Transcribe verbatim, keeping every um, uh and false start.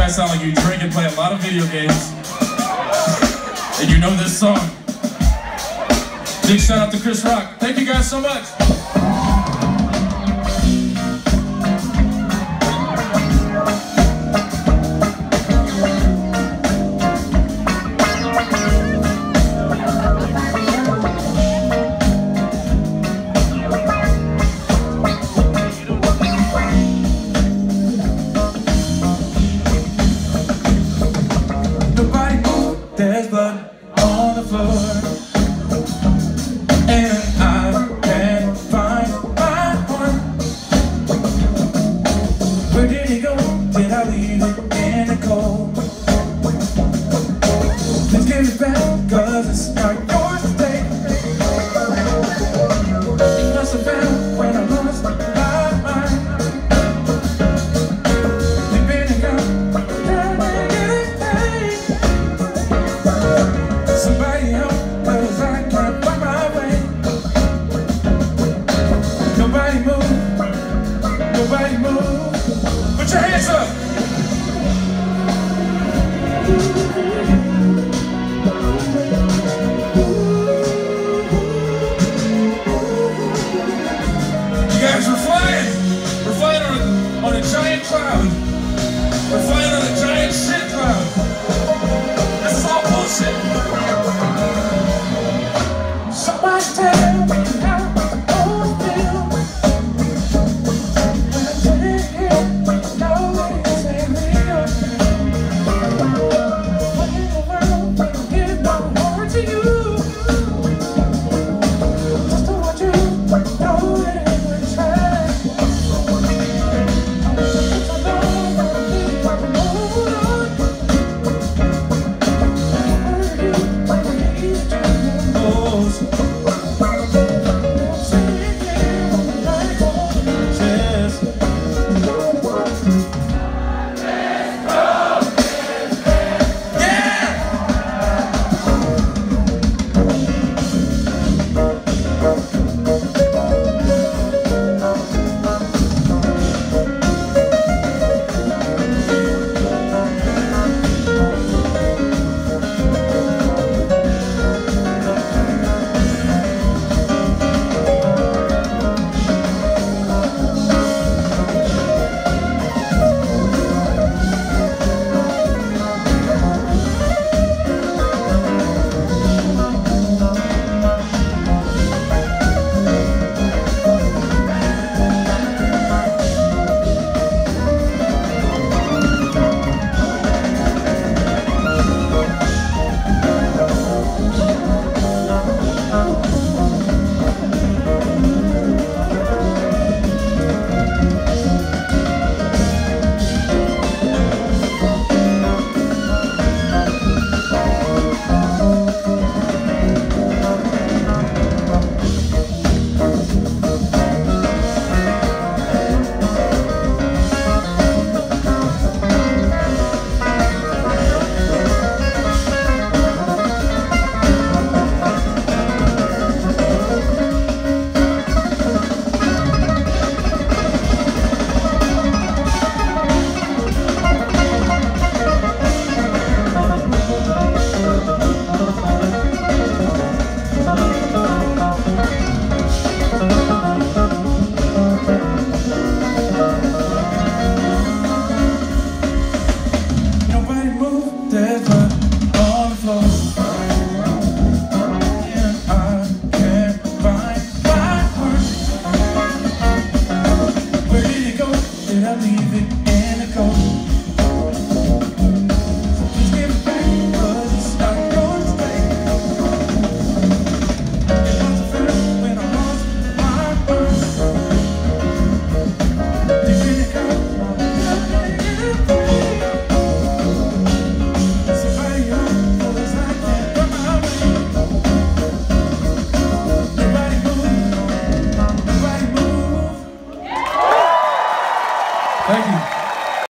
guys sound like you drink and play a lot of video games. And you know this song. Big shout out to Chris Rock. Thank you guys so much. Nobody move, there's blood on the floor, and I can't find my one. Where did he go? Did I leave it in the cold? Please give it back, cause it's not yours to take. You must have found when I lost my mind. You've been and gone, can't get it paid. Somebody help, cause I can't find my way. Nobody move, nobody move. Put your hands up. You guys, we're flying. We're flying on a, on a giant cloud.